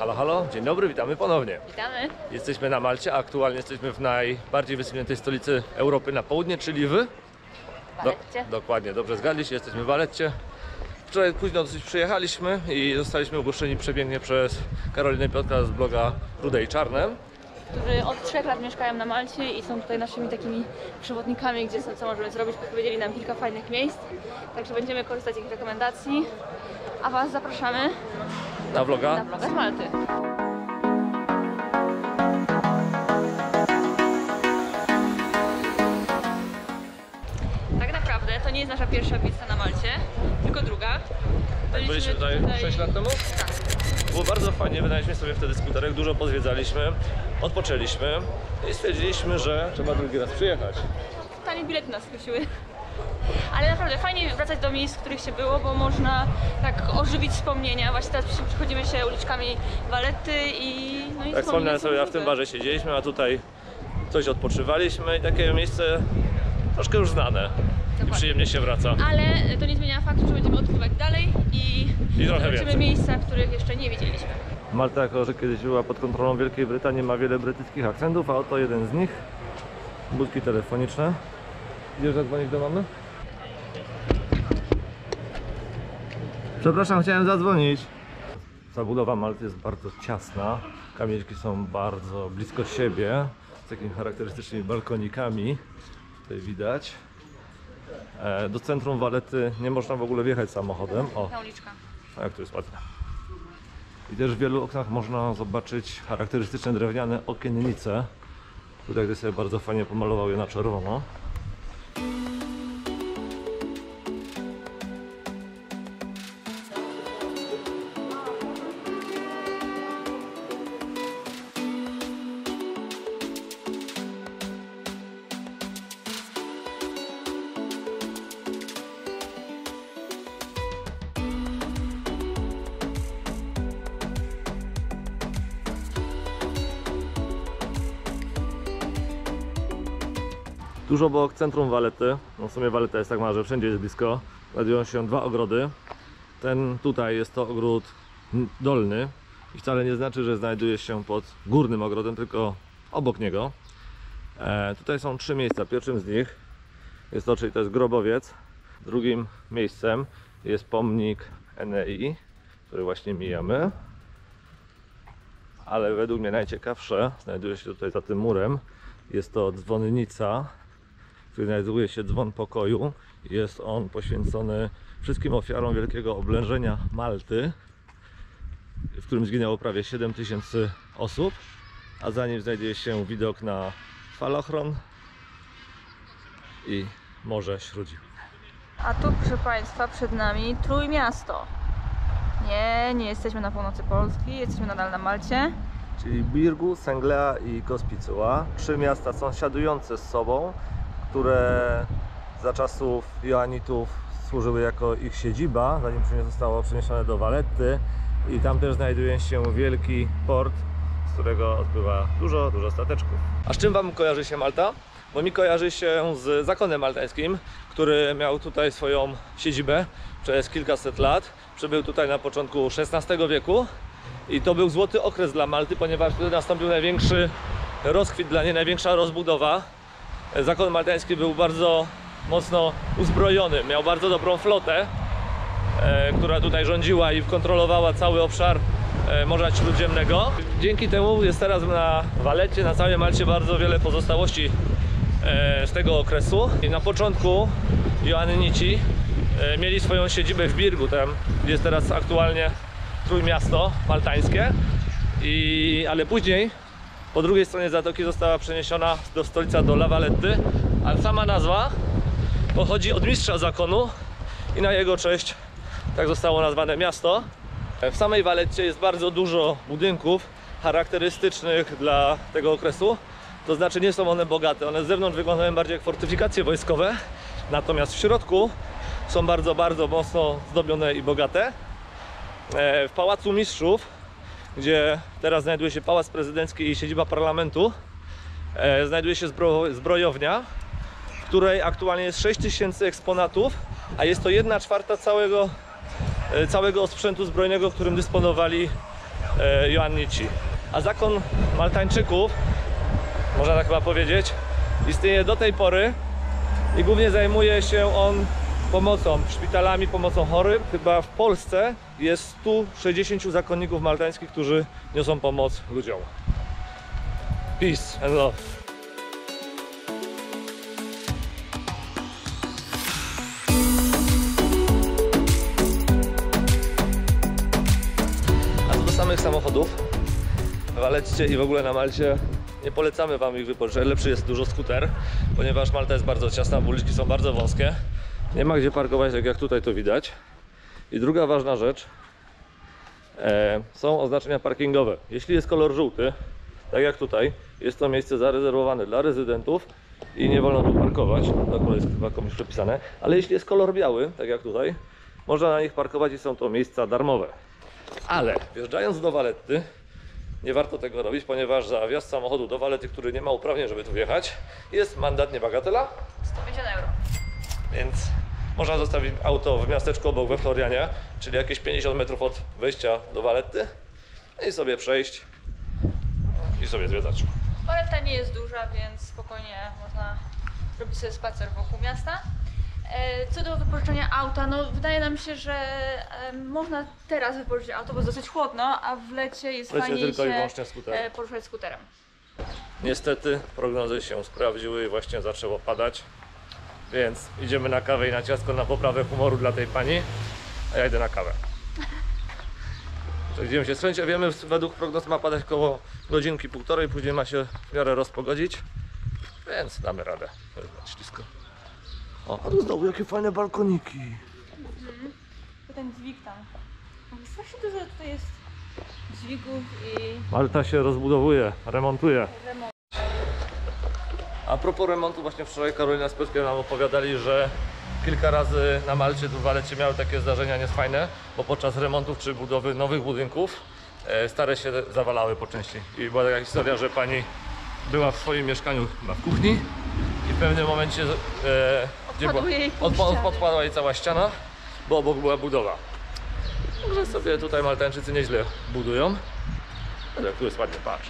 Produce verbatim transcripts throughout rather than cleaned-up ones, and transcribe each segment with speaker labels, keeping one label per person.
Speaker 1: Halo, halo, dzień dobry, witamy ponownie.
Speaker 2: Witamy.
Speaker 1: Jesteśmy na Malcie, a aktualnie jesteśmy w najbardziej wysuniętej stolicy Europy na południe, czyli w...
Speaker 2: Waletcie.
Speaker 1: Do, dokładnie, dobrze zgadliście, jesteśmy w Waletcie. Wczoraj późno dosyć przyjechaliśmy i zostaliśmy ogłoszeni przepięknie przez Karolinę Piotka z bloga Rude i Czarne,
Speaker 2: Którzy od trzech lat mieszkają na Malcie i są tutaj naszymi takimi przewodnikami, gdzie są, co możemy zrobić. Podpowiedzieli nam kilka fajnych miejsc, także będziemy korzystać z ich rekomendacji. A Was zapraszamy
Speaker 1: na vloga.
Speaker 2: na vloga z Malty. Tak naprawdę to nie jest nasza pierwsza wizyta na Malcie, tylko druga.
Speaker 1: Tak, byliśmy tutaj sześć lat temu?
Speaker 2: Tak.
Speaker 1: Było bardzo fajnie, wynajęliśmy sobie wtedy skuterek, dużo pozwiedzaliśmy, odpoczęliśmy i stwierdziliśmy, że trzeba drugi raz przyjechać.
Speaker 2: Tanie bilety nas skusiły. Ale naprawdę fajnie wracać do miejsc, w których się było, bo można tak ożywić wspomnienia. Właśnie teraz przychodzimy się uliczkami Valetty i no i
Speaker 1: Tak wspomniałem sobie, a w tym barze siedzieliśmy, a tutaj coś odpoczywaliśmy i takie miejsce troszkę już znane. I przyjemnie się wraca.
Speaker 2: Ale to nie zmienia faktu, że będziemy odkrywać dalej i,
Speaker 1: I trochę
Speaker 2: zobaczymy
Speaker 1: więcej.
Speaker 2: miejsca, których jeszcze nie widzieliśmy.
Speaker 1: Malta, jako że kiedyś była pod kontrolą Wielkiej Brytanii, ma wiele brytyjskich akcentów, a oto jeden z nich. Budki telefoniczne. Idziesz zadzwonić do mamy? Przepraszam, chciałem zadzwonić. Zabudowa Malty jest bardzo ciasna. Kamieniczki są bardzo blisko siebie, z takimi charakterystycznymi balkonikami. Tutaj widać. E, do centrum Valetty nie można w ogóle wjechać samochodem. O,
Speaker 2: Ta uliczka.
Speaker 1: a jak tu jest ładnie. I też w wielu oknach można zobaczyć charakterystyczne drewniane okiennice. Tutaj ktoś sobie bardzo fajnie pomalował je na czerwono. Tuż obok centrum Valetty, no w sumie Valetta jest tak mała, że wszędzie jest blisko, znajdują się dwa ogrody. Ten tutaj jest to ogród dolny i wcale nie znaczy, że znajduje się pod górnym ogrodem, tylko obok niego. E, tutaj są trzy miejsca. Pierwszym z nich jest to, czyli to jest grobowiec. Drugim miejscem jest pomnik N E I, który właśnie mijamy. Ale według mnie najciekawsze znajduje się tutaj za tym murem. Jest to dzwonnica, w której znajduje się dzwon pokoju. Jest on poświęcony wszystkim ofiarom wielkiego oblężenia Malty, w którym zginęło prawie siedem tysięcy osób, a za nim znajduje się widok na falochron i Morze Śródziemne.
Speaker 2: A tu, proszę Państwa, przed nami Trójmiasto. Nie, nie jesteśmy na północy Polski, jesteśmy nadal na Malcie.
Speaker 1: Czyli Birgu, Senglea i Kospicuła. Trzy miasta sąsiadujące z sobą, które za czasów Joannitów służyły jako ich siedziba, zanim zostało przeniesione do Valetty. I tam też znajduje się wielki port, z którego odpływa dużo, dużo stateczków. A z czym Wam kojarzy się Malta? Bo mi kojarzy się z zakonem maltańskim, który miał tutaj swoją siedzibę przez kilkaset lat. Przybył tutaj na początku szesnastego wieku. I to był złoty okres dla Malty, ponieważ wtedy nastąpił największy rozkwit dla niej, największa rozbudowa. Zakon maltański był bardzo mocno uzbrojony, miał bardzo dobrą flotę, e, która tutaj rządziła i kontrolowała cały obszar e, Morza Śródziemnego. Dzięki temu jest teraz na Valetcie, na całej Malcie bardzo wiele pozostałości e, z tego okresu. I na początku Joannici e, mieli swoją siedzibę w Birgu, tam gdzie jest teraz aktualnie Trójmiasto maltańskie, I, ale później po drugiej stronie zatoki została przeniesiona do stolica, do La Valetty, a sama nazwa pochodzi od mistrza zakonu i na jego cześć tak zostało nazwane miasto. W samej Valetcie jest bardzo dużo budynków charakterystycznych dla tego okresu, to znaczy nie są one bogate, one z zewnątrz wyglądają bardziej jak fortyfikacje wojskowe, natomiast w środku są bardzo, bardzo mocno zdobione i bogate. W Pałacu Mistrzów, gdzie teraz znajduje się Pałac Prezydencki i siedziba parlamentu, znajduje się zbro zbrojownia, w której aktualnie jest sześć tysięcy eksponatów, a jest to jedna czwarta całego, całego sprzętu zbrojnego, którym dysponowali e, Joannici. A zakon Maltańczyków, można tak chyba powiedzieć, istnieje do tej pory i głównie zajmuje się on pomocą, szpitalami, pomocą chorym. Chyba w Polsce jest stu sześćdziesięciu zakonników maltańskich, którzy niosą pomoc ludziom. Peace and love. A co do samych samochodów, w Valetcie i w ogóle na Malcie nie polecamy wam ich wypożyczać. Lepszy jest dużo skuter, ponieważ Malta jest bardzo ciasna, uliczki są bardzo wąskie. Nie ma gdzie parkować, tak jak tutaj to widać. I druga ważna rzecz, e, są oznaczenia parkingowe. Jeśli jest kolor żółty, tak jak tutaj, jest to miejsce zarezerwowane dla rezydentów i nie wolno tu parkować. To akurat jest chyba komuś przepisane. Ale jeśli jest kolor biały, tak jak tutaj, można na nich parkować i są to miejsca darmowe. Ale wjeżdżając do Valetty, nie warto tego robić, ponieważ za wjazd samochodu do Valetty, który nie ma uprawnień, żeby tu wjechać, jest mandat, nie bagatela,
Speaker 2: sto pięćdziesiąt euro.
Speaker 1: więc można zostawić auto w miasteczku obok we Florianie, czyli jakieś pięćdziesiąt metrów od wejścia do Valetty i sobie przejść i sobie zwiedzać.
Speaker 2: Valetta nie jest duża, więc spokojnie można robić sobie spacer wokół miasta. Co do wypożyczenia auta, no wydaje nam się, że e, można teraz wypożyczyć auto, bo jest dosyć chłodno, a w lecie jest
Speaker 1: W lecie
Speaker 2: fajniej
Speaker 1: tylko i
Speaker 2: się
Speaker 1: wyłącznie skuter.
Speaker 2: e, poruszać skuterem.
Speaker 1: Niestety prognozy się sprawdziły i właśnie zaczęło padać, więc idziemy na kawę i na ciastko na poprawę humoru dla tej pani, a ja idę na kawę. Idziemy się skręcić, wiemy, według prognoz ma padać około godzinki, półtorej, później ma się w miarę rozpogodzić, więc damy radę. Ślisko. O, a tu znowu jakie fajne balkoniki.
Speaker 2: Mhm. Ten dźwig tam. Strasznie dużo tutaj jest dźwigów i
Speaker 1: Malta się rozbudowuje, remontuje.
Speaker 2: remont.
Speaker 1: A propos remontu, właśnie wczoraj Karolina z Piotrkiem nam opowiadali, że kilka razy na Malcie, tu w Valetcie miały takie zdarzenia niefajne, bo podczas remontów czy budowy nowych budynków e, stare się zawalały po części. I była taka historia, że pani była w swoim mieszkaniu chyba w kuchni i w pewnym momencie e, gdzie była,
Speaker 2: jej pół
Speaker 1: odpa-
Speaker 2: ściany.
Speaker 1: odpadła jej cała ściana, bo obok była budowa. Także sobie tutaj Maltańczycy nieźle budują. Ale tu jest ładnie, patrz.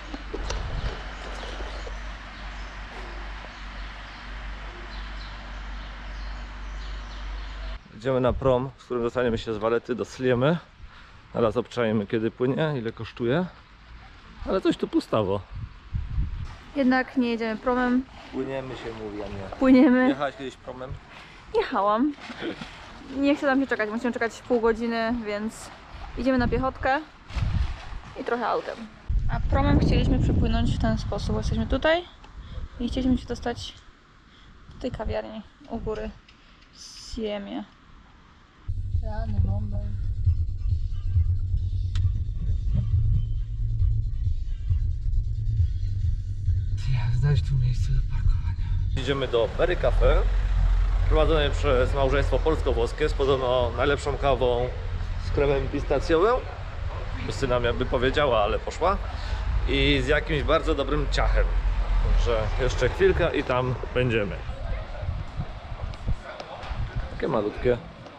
Speaker 1: Idziemy na prom, z którym dostaniemy się z Valetty do Sliemy. Teraz obczajemy, kiedy płynie, ile kosztuje. Ale coś tu pustawo.
Speaker 2: Jednak nie jedziemy promem,
Speaker 1: Płyniemy się, mówi, a nie.
Speaker 2: płyniemy.
Speaker 1: Jechałeś kiedyś promem?
Speaker 2: Jechałam. Nie chcę tam się czekać, musimy czekać pół godziny, więc idziemy na piechotkę i trochę autem. A promem chcieliśmy przepłynąć w ten sposób. Jesteśmy tutaj i chcieliśmy się dostać do tej kawiarni u góry w Siemie. Rany moment.
Speaker 1: Jak znaleźć tu miejsce do parkowania? Idziemy do Berry Cafe, prowadzone przez małżeństwo polsko-włoskie z podobno najlepszą kawą z kremem pistacjowym. Justyna jakby powiedziała, ale poszła. I z jakimś bardzo dobrym ciachem. Także jeszcze chwilkę i tam będziemy. Takie malutkie.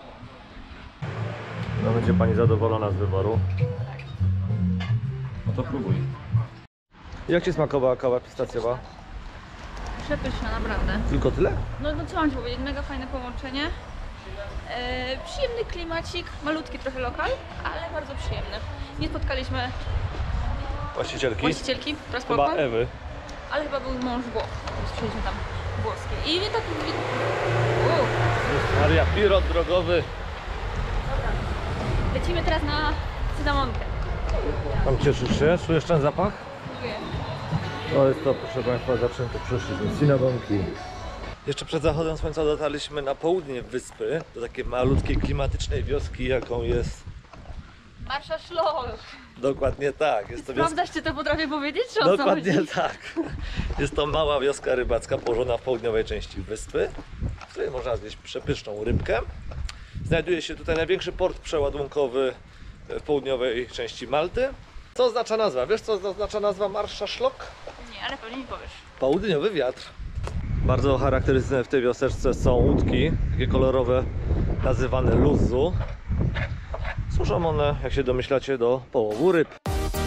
Speaker 1: No będzie pani zadowolona z wyboru. No to próbuj. Jak ci smakowała kawa pistacjowa?
Speaker 2: Przepyszna, naprawdę.
Speaker 1: Tylko tyle?
Speaker 2: No, no co mam ci powiedzieć, mega fajne połączenie. E, przyjemny klimacik, malutki trochę lokal, ale bardzo przyjemny. Nie spotkaliśmy
Speaker 1: Właścicielki?
Speaker 2: właścicielki, która
Speaker 1: Chyba
Speaker 2: spoko,
Speaker 1: Ewy.
Speaker 2: ale chyba był mąż Włoch, więc przyjęliśmy tam włoskie. I tak... Uuu,
Speaker 1: Maria, pilot drogowy.
Speaker 2: dobra. Lecimy teraz na cynamonkę.
Speaker 1: Tam cieszysz się? Czujesz ten zapach?
Speaker 2: Czuję.
Speaker 1: To jest to, proszę Państwa, zaczęto przeszliśmy. Cinabonki. Jeszcze przed zachodem słońca dotarliśmy na południe wyspy, do takiej malutkiej, klimatycznej wioski, jaką jest...
Speaker 2: Marsza Szlol.
Speaker 1: Dokładnie tak. Jest to wioska...
Speaker 2: Sprawdzasz, czy to potrafię powiedzieć, czy o co
Speaker 1: Dokładnie
Speaker 2: chodzi?
Speaker 1: tak. Jest to mała wioska rybacka położona w południowej części wyspy, w której można zjeść przepyszną rybkę. Znajduje się tutaj największy port przeładunkowy w południowej części Malty. Co oznacza nazwa? Wiesz, co oznacza nazwa Marsza Szlok?
Speaker 2: Nie, ale pewnie mi powiesz.
Speaker 1: Południowy wiatr. Bardzo charakterystyczne w tej wioseczce są łódki, takie kolorowe, nazywane luzu. Służą one, jak się domyślacie, do połowu ryb.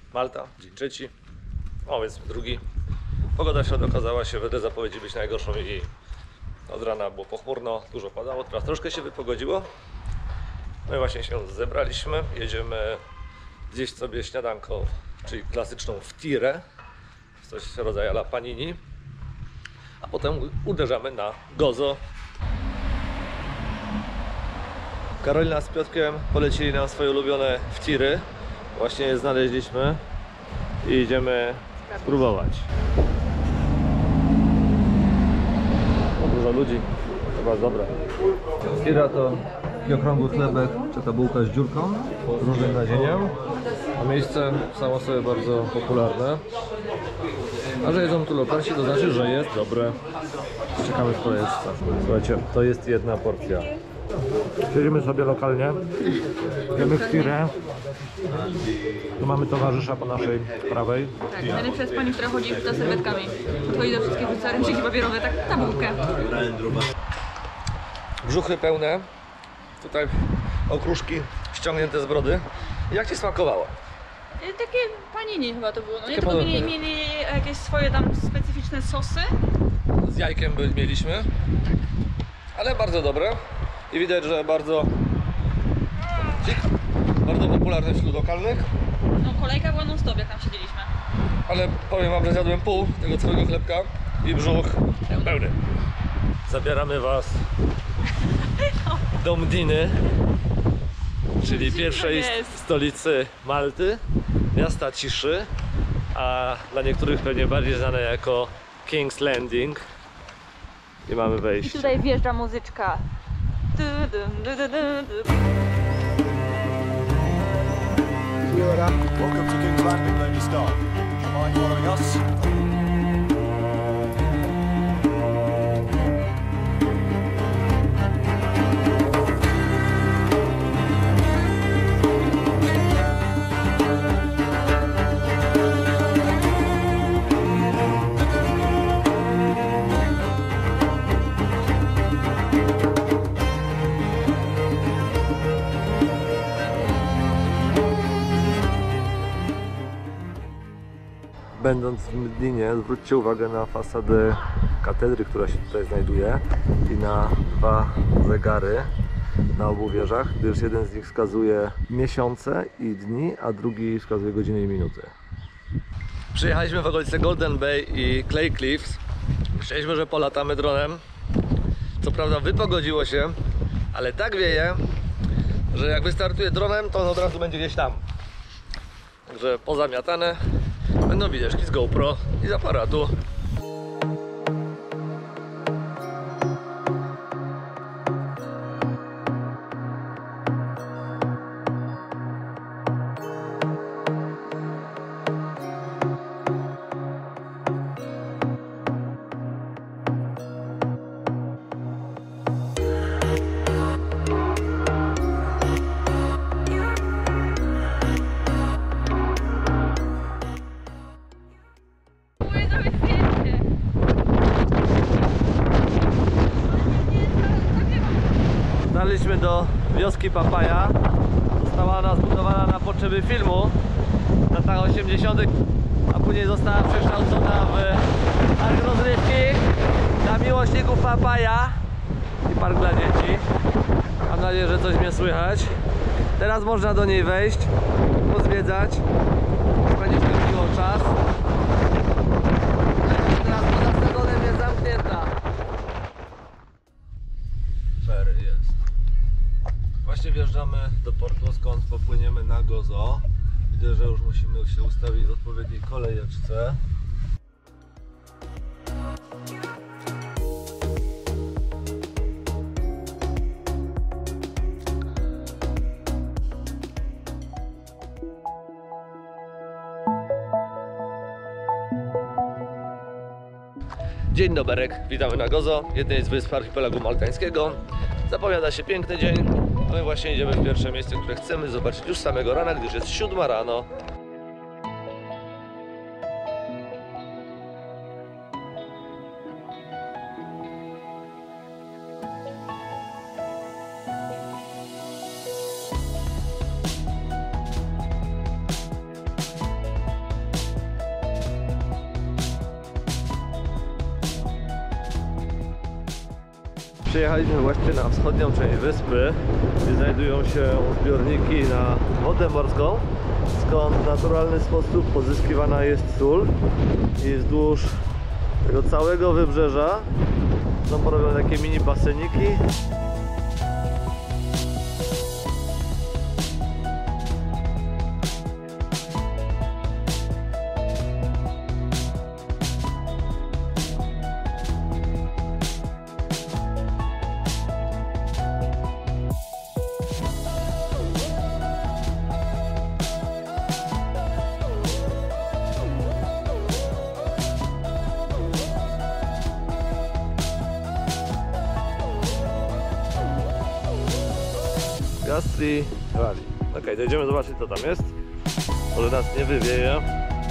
Speaker 1: Malta, dzień trzeci, o więc drugi. Pogoda się okazała się wedle zapowiedzi być najgorszą i od rana było pochmurno, dużo padało, teraz troszkę się wypogodziło. No i właśnie się zebraliśmy, jedziemy zjeść sobie śniadanko, czyli klasyczną wtirę, coś w rodzaju la panini, a potem uderzamy na Gozo. Karolina z Piotrkiem polecili nam swoje ulubione wtiry, właśnie je znaleźliśmy i idziemy spróbować. O, dużo ludzi, chyba dobre. Wtira to taki okrągły chlebek, czy ta bułka z dziurką, z różnym nadzieniem. A miejsce samo sobie bardzo popularne. A że jedzą tu lokalsi, to znaczy, że jest dobre. Czekamy w kolejce. Słuchajcie, to jest jedna porcja. Siedzimy sobie lokalnie, jemy wtirę. Tu mamy towarzysza po naszej prawej.
Speaker 2: Tak, najlepsza jest pani, która chodzi i rzuca serwetkami. Podchodzi do wszystkich, rzuca ręczniki papierowe, tak na bułkę.
Speaker 1: Brzuchy pełne. Tutaj okruszki ściągnięte z brody. Jak Ci smakowało?
Speaker 2: I takie panini chyba to było, no nie?
Speaker 1: Takie
Speaker 2: Tylko mieli,
Speaker 1: podobne.
Speaker 2: mieli jakieś swoje tam specyficzne sosy.
Speaker 1: Z jajkiem by mieliśmy. Ale bardzo dobre. I widać, że bardzo bardzo popularny wśród lokalnych.
Speaker 2: No kolejka była non stop, jak tam siedzieliśmy.
Speaker 1: Ale powiem wam, że zjadłem pół tego całego chlebka i brzuch pełny. Zabieramy was do Mdiny, czyli pierwszej
Speaker 2: jest.
Speaker 1: stolicy Malty, miasta ciszy, a dla niektórych pewnie bardziej znane jako King's Landing. I mamy
Speaker 2: I
Speaker 1: wejście.
Speaker 2: tutaj wjeżdża muzyczka. Du, du, du, du, du, du.
Speaker 3: Welcome to King's Landing, ladies and gentlemen. Do you mind following us?
Speaker 1: Będąc w Mdynie, zwróćcie uwagę na fasadę katedry, która się tutaj znajduje, i na dwa zegary na obu wieżach, gdyż jeden z nich wskazuje miesiące i dni, a drugi wskazuje godziny i minuty. Przyjechaliśmy w okolice Golden Bay i Clay Cliffs. Myśleliśmy, że polatamy dronem. Co prawda wypogodziło się, ale tak wieje, że jak wystartuje dronem, to on od razu będzie gdzieś tam. Także pozamiatane. Będą widoczki z GoPro i z aparatu. Dotarliśmy do wioski Papaja. Została ona zbudowana na potrzeby filmu w latach osiemdziesiątych, a później została przekształcona w park rozrywki dla miłośników Papaja i park dla dzieci. Mam nadzieję, że coś mnie słychać. Teraz można do niej wejść, pozwiedzać, spędzić ten miło czas. Teraz poza sezonem jest zamknięta. Ferry jest. Właśnie wjeżdżamy do portu, skąd popłyniemy na Gozo. Widzę, że już musimy się ustawić w odpowiedniej kolejeczce. Dzień doberek, witamy na Gozo, jednej z wysp archipelagu maltańskiego. Zapowiada się piękny dzień, a my właśnie idziemy w pierwsze miejsce, które chcemy zobaczyć już samego rana, gdyż jest siódma rano. Przyjechaliśmy właśnie na wschodnią część wyspy, gdzie znajdują się zbiorniki na wodę morską, skąd w naturalny sposób pozyskiwana jest sól i wzdłuż tego całego wybrzeża są porobione takie mini baseniki. Gastri Rally. Ok, to idziemy zobaczyć, co tam jest. Może nas nie wywieje.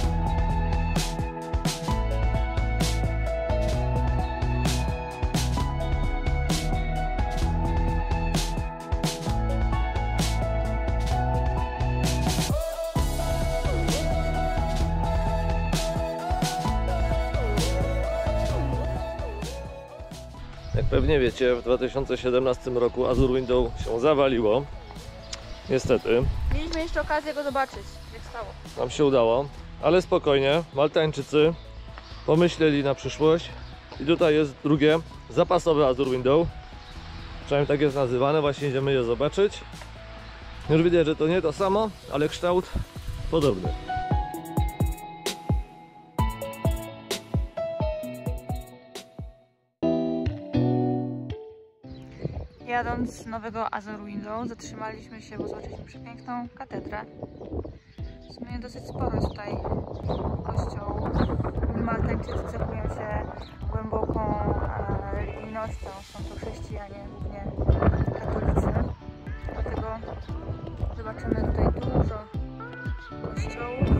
Speaker 1: Jak pewnie wiecie, w dwa tysiące siedemnastym roku Azure Window się zawaliło. Niestety.
Speaker 2: Mieliśmy jeszcze okazję go zobaczyć, jak stało.
Speaker 1: Nam się udało, ale spokojnie. Maltańczycy pomyśleli na przyszłość i tutaj jest drugie zapasowe Azure Window. Przynajmniej tak jest nazywane, właśnie idziemy je zobaczyć. Już widać, że to nie to samo, ale kształt podobny.
Speaker 2: Jadąc z nowego Azure Window zatrzymaliśmy się, bo zobaczyliśmy przepiękną katedrę. W sumie dosyć sporo jest tutaj kościołów. Maltańczycy cechują się głęboką e, religijnością, są to chrześcijanie, głównie katolicy. Dlatego zobaczymy tutaj dużo kościołów.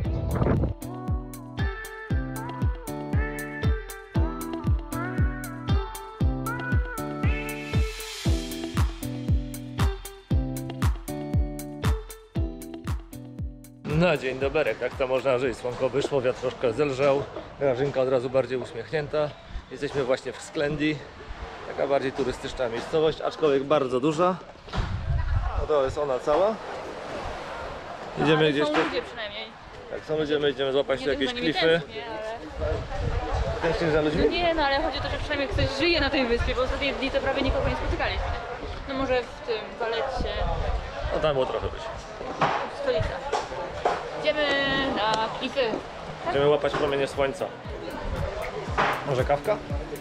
Speaker 1: No dzień dobry, jak to można żyć? Słonko wyszło, wiatr troszkę zelżał, Grażynka od razu bardziej uśmiechnięta. Jesteśmy właśnie w Sklendi, taka bardziej turystyczna miejscowość, aczkolwiek bardzo duża. No to jest ona cała. Idziemy
Speaker 2: ale
Speaker 1: gdzieś
Speaker 2: są
Speaker 1: tu.
Speaker 2: ludzie przynajmniej.
Speaker 1: Jak są ludzie, idziemy złapać tu
Speaker 2: Nie
Speaker 1: jakieś
Speaker 2: za nimi
Speaker 1: klify.
Speaker 2: tęsknię, ale...
Speaker 1: Tęsknisz za ludźmi?
Speaker 2: No nie, no ale chodzi o to, że przynajmniej ktoś żyje na tej wyspie, bo ostatnie dni to prawie nikogo nie spotykaliśmy. No może w tym Valecie,
Speaker 1: No tam było trochę być.
Speaker 2: w stolicy. Idziemy na klify.
Speaker 1: Będziemy łapać promienie słońca. Może kawka?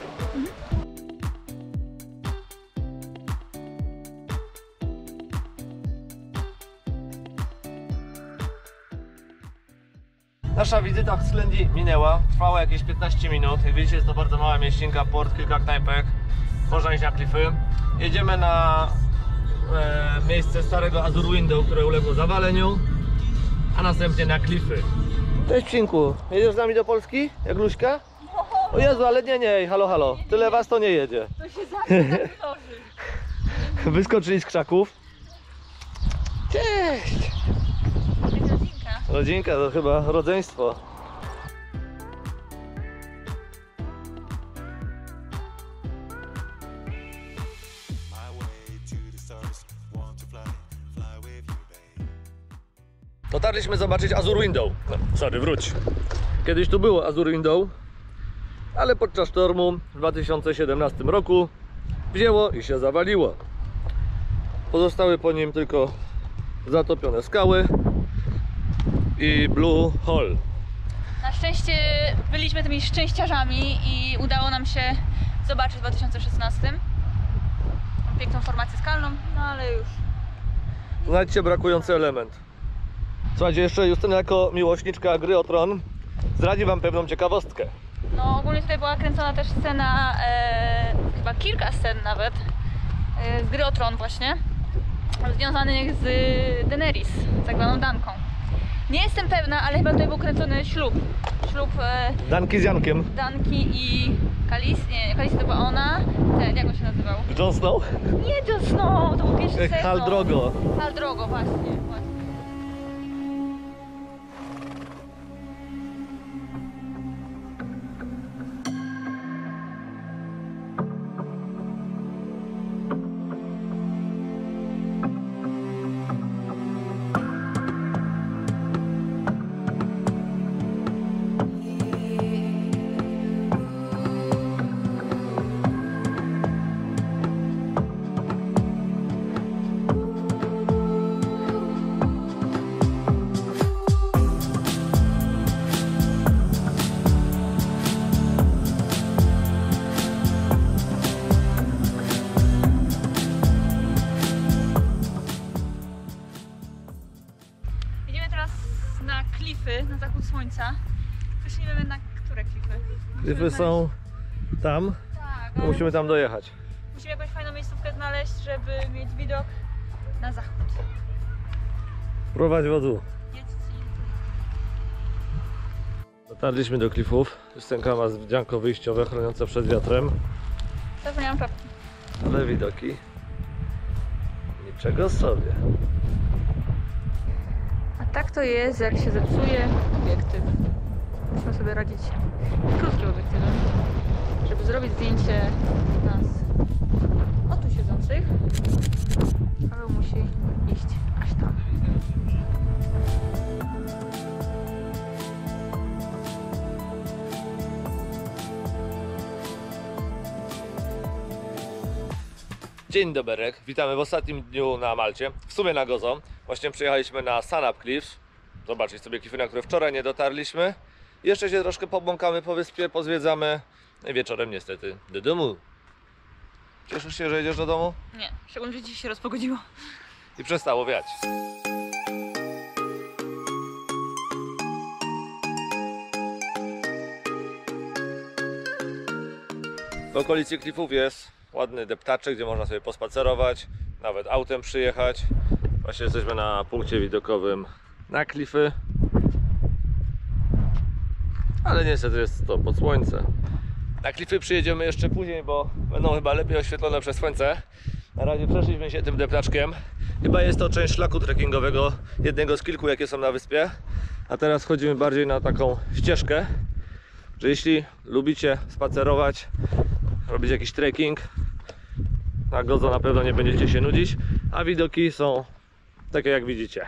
Speaker 1: Nasza wizyta w Sklendi minęła, trwała jakieś piętnaście minut. Jak widzicie, jest to bardzo mała mieścinka, port, kilka knajpek. Można iść na klify. Jedziemy na e, miejsce starego Azure Window, które uległo zawaleniu, a następnie na klify. Cześć Psinku, jedziesz z nami do Polski, jak Luśka? O Jezu, ale nie, nie, halo, halo, tyle was to nie jedzie.
Speaker 2: To się zawsze tak mnoży.
Speaker 1: Wyskoczyli z krzaków. Cześć!
Speaker 2: Rodzinka.
Speaker 1: Rodzinka to chyba rodzeństwo. Dotarliśmy zobaczyć Azure Window. No, sorry, wróć. Kiedyś tu było Azure Window, ale podczas sztormu w dwa tysiące siedemnastym roku wzięło i się zawaliło. Pozostały po nim tylko zatopione skały i Blue Hole.
Speaker 2: Na szczęście byliśmy tymi szczęściarzami i udało nam się zobaczyć w dwa tysiące szesnastym. Mam piękną formację skalną, no ale już.
Speaker 1: Znajdźcie brakujący element. Słuchajcie, jeszcze Justyna jako miłośniczka gry o Tron zdradzi wam pewną ciekawostkę.
Speaker 2: No ogólnie tutaj była kręcona też scena, e, chyba kilka scen nawet, e, z gry o Tron właśnie, związanych z Daenerys, tak zwaną Danką. Nie jestem pewna, ale chyba tutaj był kręcony ślub. Ślub e,
Speaker 1: Danki z Jankiem.
Speaker 2: Danki i Kalis, nie, Kalis to była ona, ten, jak on się nazywał?
Speaker 1: Jon Snow?
Speaker 2: Nie Jon Snow, to był pierwszy sezon.
Speaker 1: Khal Drogo.
Speaker 2: Khal Drogo, właśnie, właśnie. zachód słońca. Właśnie nie wiemy na które klify.
Speaker 1: Klify są tam,
Speaker 2: Tak,
Speaker 1: to
Speaker 2: ale
Speaker 1: musimy tam dojechać.
Speaker 2: musimy jakąś fajną miejscówkę znaleźć, żeby mieć widok na zachód.
Speaker 1: Prowadź wodzu.
Speaker 2: Jedź
Speaker 1: Dotarliśmy do klifów. Justenka ma wdzianko wyjściowe chroniące przed wiatrem.
Speaker 2: Zapomniałam czapki.
Speaker 1: Ale widoki niczego sobie.
Speaker 2: A tak to jest, jak się zepsuje obiektyw. Musimy sobie radzić z krótkim obiektywem, żeby zrobić zdjęcie nas o tu siedzących. Paweł musi iść aż tam.
Speaker 1: Dzień doberek, witamy w ostatnim dniu na Malcie, w sumie na Gozo. Właśnie przyjechaliśmy na Sun Up Cliffs. Zobaczcie sobie klify, na które wczoraj nie dotarliśmy. Jeszcze się troszkę pobłąkamy po wyspie, pozwiedzamy. No i wieczorem niestety do domu. Cieszysz się, że jedziesz do domu?
Speaker 2: Nie, szczególnie, że dzisiaj się rozpogodziło.
Speaker 1: I przestało wiać. W okolicy klifów jest ładny deptaczek, gdzie można sobie pospacerować, nawet autem przyjechać. Właśnie jesteśmy na punkcie widokowym na klify. Ale niestety jest to pod słońce. Na klify przyjedziemy jeszcze później, bo będą chyba lepiej oświetlone przez słońce. Na razie przeszliśmy się tym deptaczkiem. Chyba jest to część szlaku trekkingowego, jednego z kilku, jakie są na wyspie. A teraz chodzimy bardziej na taką ścieżkę, że jeśli lubicie spacerować, robić jakiś trekking, na Gozo na pewno nie będziecie się nudzić, a widoki są takie jak widzicie.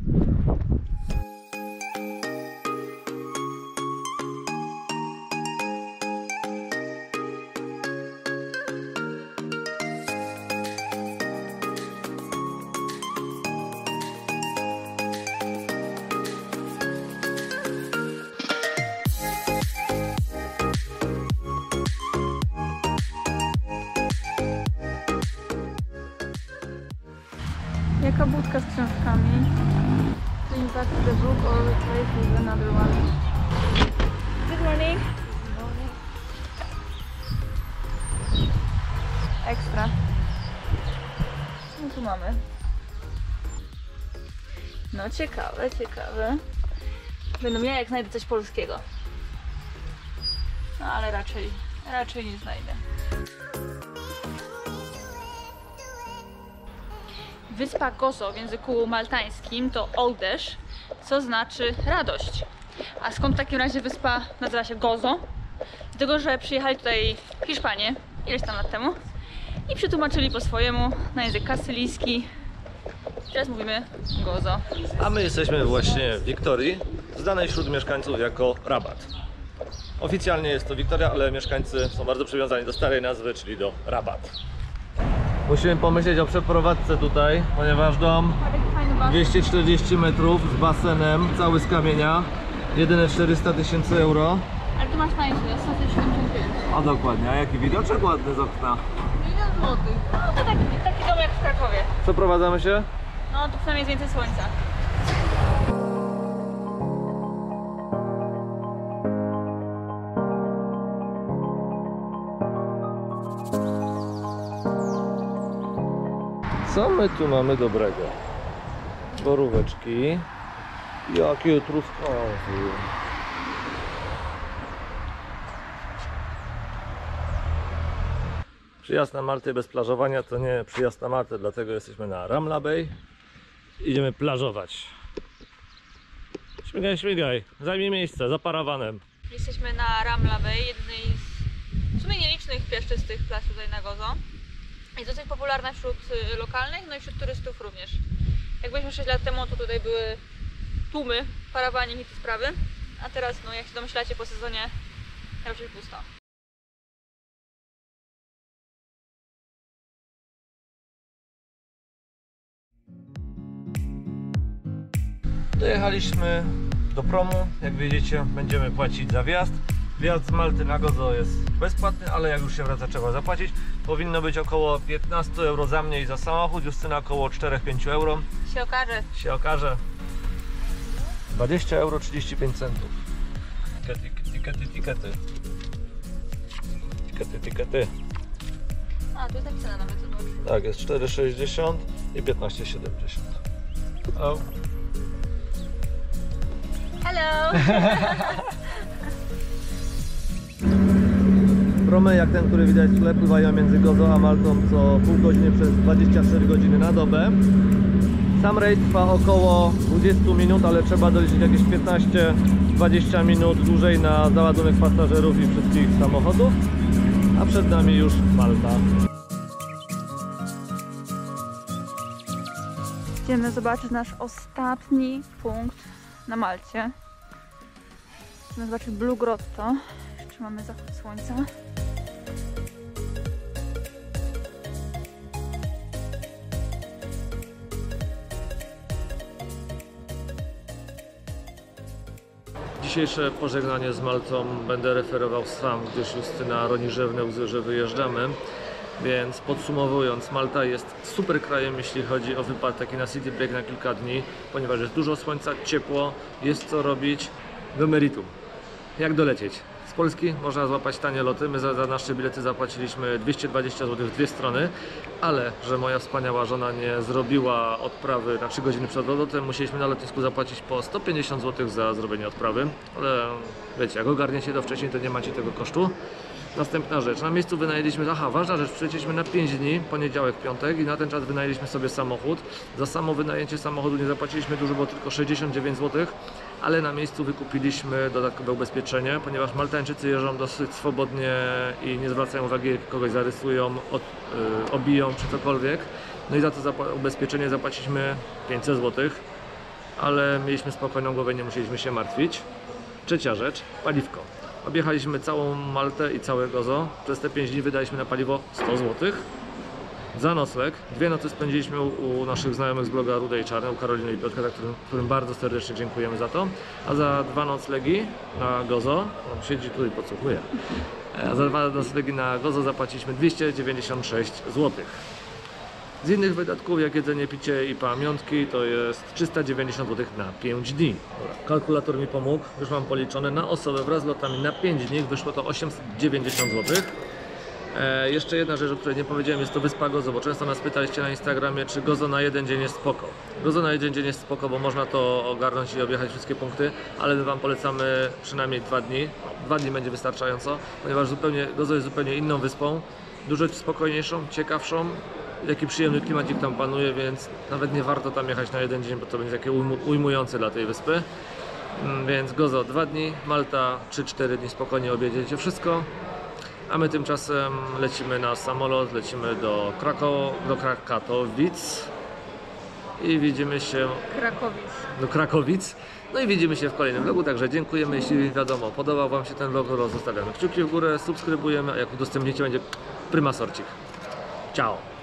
Speaker 2: Jaka budka z książkami. Going back to the book or replace with another one. Good morning. Ekstra. Co my tu mamy? No ciekawe, ciekawe. Będę miała, jak znajdę coś polskiego. No ale raczej, raczej nie znajdę. Wyspa Gozo w języku maltańskim to Oldesz, co znaczy radość. A skąd w takim razie wyspa nazywa się Gozo? Dlatego, że przyjechali tutaj Hiszpanie ileś tam lat temu i przetłumaczyli po swojemu na język kastylijski. Teraz mówimy Gozo.
Speaker 1: A my jesteśmy właśnie w Wiktorii, znanej wśród mieszkańców jako Rabat. Oficjalnie jest to Wiktoria, ale mieszkańcy są bardzo przywiązani do starej nazwy, czyli do Rabat. Musimy pomyśleć o przeprowadzce tutaj, ponieważ dom dwieście czterdzieści metrów z basenem, cały z kamienia, jedyne czterysta tysięcy euro.
Speaker 2: Ale tu masz tańszy, jest sto siedemdziesiąt pięć.
Speaker 1: A dokładnie, a jaki widoczek ładny z okna.
Speaker 2: Milion złotych. No to taki, taki dom jak w Krakowie.
Speaker 1: Przeprowadzamy się?
Speaker 2: No tu przynajmniej jest więcej słońca.
Speaker 1: Co my tu mamy dobrego? Boróweczki. Jakie truskawki. Przyjazd na Maltę bez plażowania to nie przyjazd na Maltę, dlatego jesteśmy na Ramla Bay. Idziemy plażować. Śmigaj, śmigaj, zajmij miejsce za parawanem.
Speaker 2: Jesteśmy na Ramla Bay, jednej z w sumie nielicznych piaszczystych plaż tutaj na Gozo. Jest dosyć popularna wśród lokalnych, no i wśród turystów również. Jak byliśmy sześć lat temu, to tutaj były tłumy, parawanie i te sprawy. A teraz, no jak się domyślacie, po sezonie raczej pusto.
Speaker 1: Dojechaliśmy do promu, jak widzicie będziemy płacić za wjazd. Wjazd z Malty na Gozo jest bezpłatny, ale jak już się wraca, trzeba zapłacić. Powinno być około piętnaście euro za mnie i za samochód, Justyna około cztery do pięciu euro.
Speaker 2: Się okaże.
Speaker 1: Się okaże. dwadzieścia euro trzydzieści pięć centów. Tikety, tikety, tikety. Tikety, tikety.
Speaker 2: A, tu jest napisane nawet, zobacz.
Speaker 1: Tak, jest cztery sześćdziesiąt i piętnaście siedemdziesiąt. O.
Speaker 2: Hello!
Speaker 1: Promy jak ten, który widać w tle, pływają między Gozo a Maltą co pół godziny przez dwadzieścia cztery godziny na dobę. Sam rejs trwa około dwadzieścia minut, ale trzeba doliczyć jakieś piętnaście dwadzieścia minut dłużej na załadunek pasażerów i wszystkich samochodów. A przed nami już Malta.
Speaker 2: Idziemy zobaczyć nasz ostatni punkt na Malcie. Chcemy zobaczyć Blue Grotto. Jeszcze mamy zachód słońca.
Speaker 1: Dzisiejsze pożegnanie z Maltą będę referował sam, gdyż Justyna roni rzewne łzy, że wyjeżdżamy. Więc podsumowując, Malta jest super krajem, jeśli chodzi o wypad taki na city break na kilka dni, ponieważ jest dużo słońca, ciepło, jest co robić. Do meritum. Jak dolecieć? Z Polski można złapać tanie loty. My za, za nasze bilety zapłaciliśmy dwieście dwadzieścia złotych w dwie strony, ale że moja wspaniała żona nie zrobiła odprawy na trzy godziny przed lotem, musieliśmy na lotnisku zapłacić po sto pięćdziesiąt złotych za zrobienie odprawy. Ale wiecie, jak ogarniecie to wcześniej, to nie macie tego kosztu. Następna rzecz, na miejscu wynajęliśmy, aha, ważna rzecz, przylecieliśmy na pięć dni, poniedziałek, piątek i na ten czas wynajęliśmy sobie samochód. Za samo wynajęcie samochodu nie zapłaciliśmy dużo, bo tylko sześćdziesiąt dziewięć złotych, ale na miejscu wykupiliśmy dodatkowe ubezpieczenie, ponieważ Maltańczycy jeżdżą dosyć swobodnie i nie zwracają uwagi, jak kogoś zarysują, od, yy, obiją czy cokolwiek. No i za to zap- ubezpieczenie zapłaciliśmy pięćset złotych, ale mieliśmy spokojną głowę, nie musieliśmy się martwić. Trzecia rzecz, paliwko. Objechaliśmy całą Maltę i całe Gozo. Przez te pięć dni wydaliśmy na paliwo sto złotych. Za nocleg. Dwie nocy spędziliśmy u, u naszych znajomych z bloga Rude i Czarne, u Karoliny i Piotrka, którym, którym bardzo serdecznie dziękujemy za to. A za dwa noclegi na Gozo, on siedzi tu i podsłuchuje. A za dwa noclegi na Gozo zapłaciliśmy dwieście dziewięćdziesiąt sześć złotych. Z innych wydatków, jak jedzenie, picie i pamiątki, to jest trzysta dziewięćdziesiąt złotych na pięć dni. Kalkulator mi pomógł, już mam policzone. Na osobę wraz z lotami na pięć dni wyszło to osiemset dziewięćdziesiąt złotych. E, jeszcze jedna rzecz, o której nie powiedziałem, jest to wyspa Gozo, bo często nas pytaliście na Instagramie, czy Gozo na jeden dzień jest spoko. Gozo na jeden dzień jest spoko, bo można to ogarnąć i objechać wszystkie punkty, ale my Wam polecamy przynajmniej dwa dni. Dwa dni będzie wystarczająco, ponieważ zupełnie, Gozo jest zupełnie inną wyspą, dużo spokojniejszą, ciekawszą. Jaki przyjemny klimacik tam panuje, więc nawet nie warto tam jechać na jeden dzień, bo to będzie takie ujmujące dla tej wyspy. Więc Gozo dwa dni, Malta trzy cztery dni, spokojnie objedziecie wszystko. A my tymczasem lecimy na samolot, lecimy do Krakow, do Krakatowic i widzimy się
Speaker 2: Krakowic.
Speaker 1: do Krakowic. No i widzimy się w kolejnym vlogu, także dziękujemy, jeśli wiadomo, podobał Wam się ten vlog, to zostawiamy kciuki w górę, subskrybujemy, a jak udostępnicie, będzie prymasorcik. Ciao!